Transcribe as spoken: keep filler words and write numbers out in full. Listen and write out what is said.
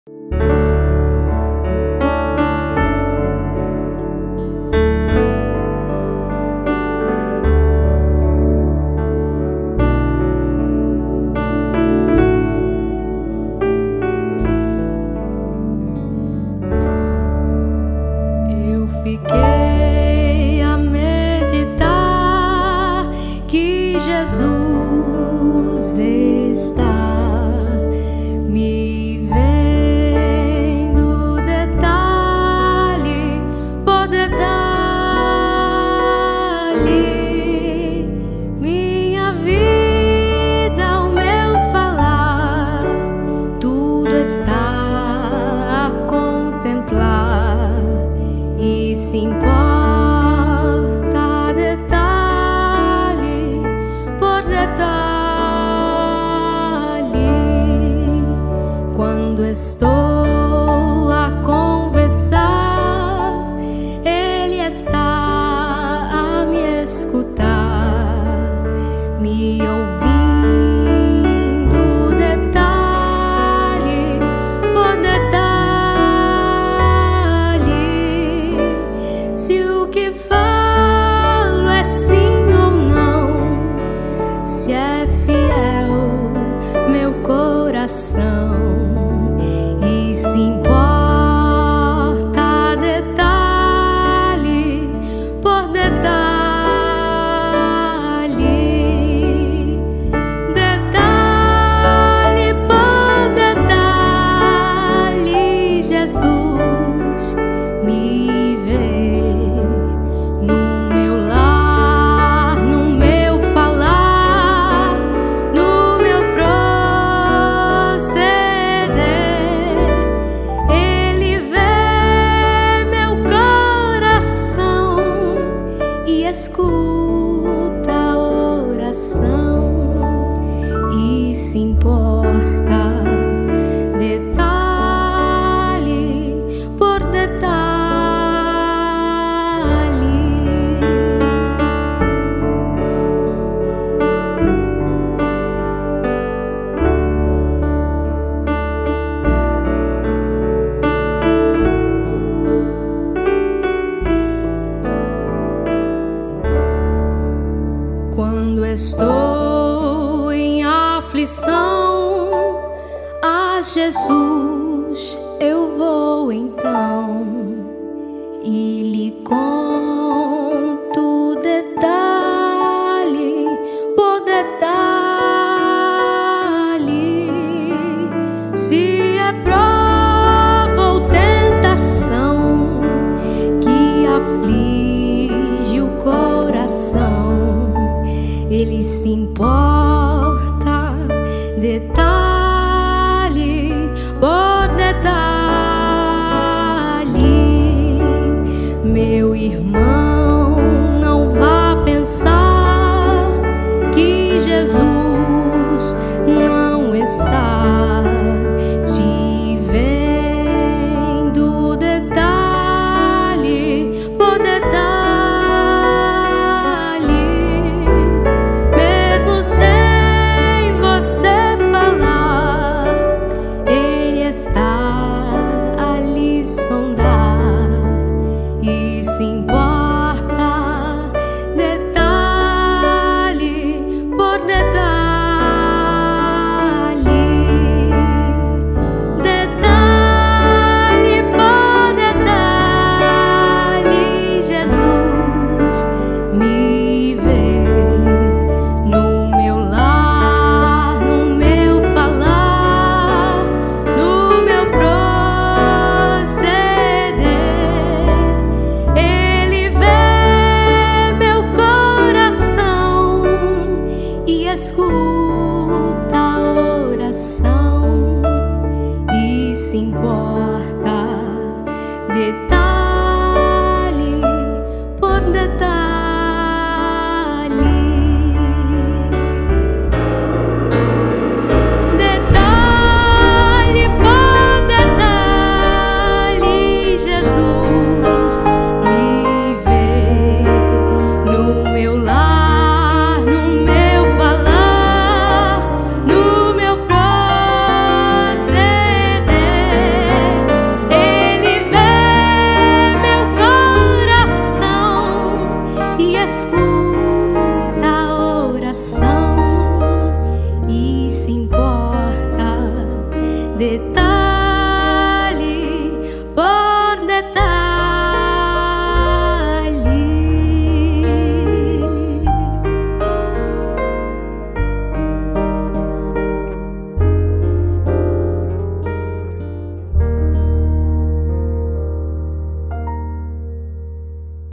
Fiquei a meditar que Jesus está me vendo detalhe por detalhe, minha vida, o meu falar, tudo está a contemplar. E se importa detalhe por detalhe, quando estou a conversar, Ele está a me escutar, me ouvindo detalhe por detalhe. Se o que falo é sim ou não, se é fiel meu coração, e se importa detalhe por detalhe, detalhe por detalhe, Jesus me vê. Escuta a oração e se importa detalhe por detalhe. Quando estou em aflição, a Jesus eu vou então e lhe conto detalhe por detalhe. Se é prova ou tentação que aflige o coração, Ele se importa detalhe por detalhe. Meu irmão, não vá pensar que Jesus não está te vendo detalhe por detalhe. Se importa detalhe por detalhe, detalhe por detalhe, Jesus me vê no meu lar, no meu falar, no meu proceder. Escuta a oração e se importa de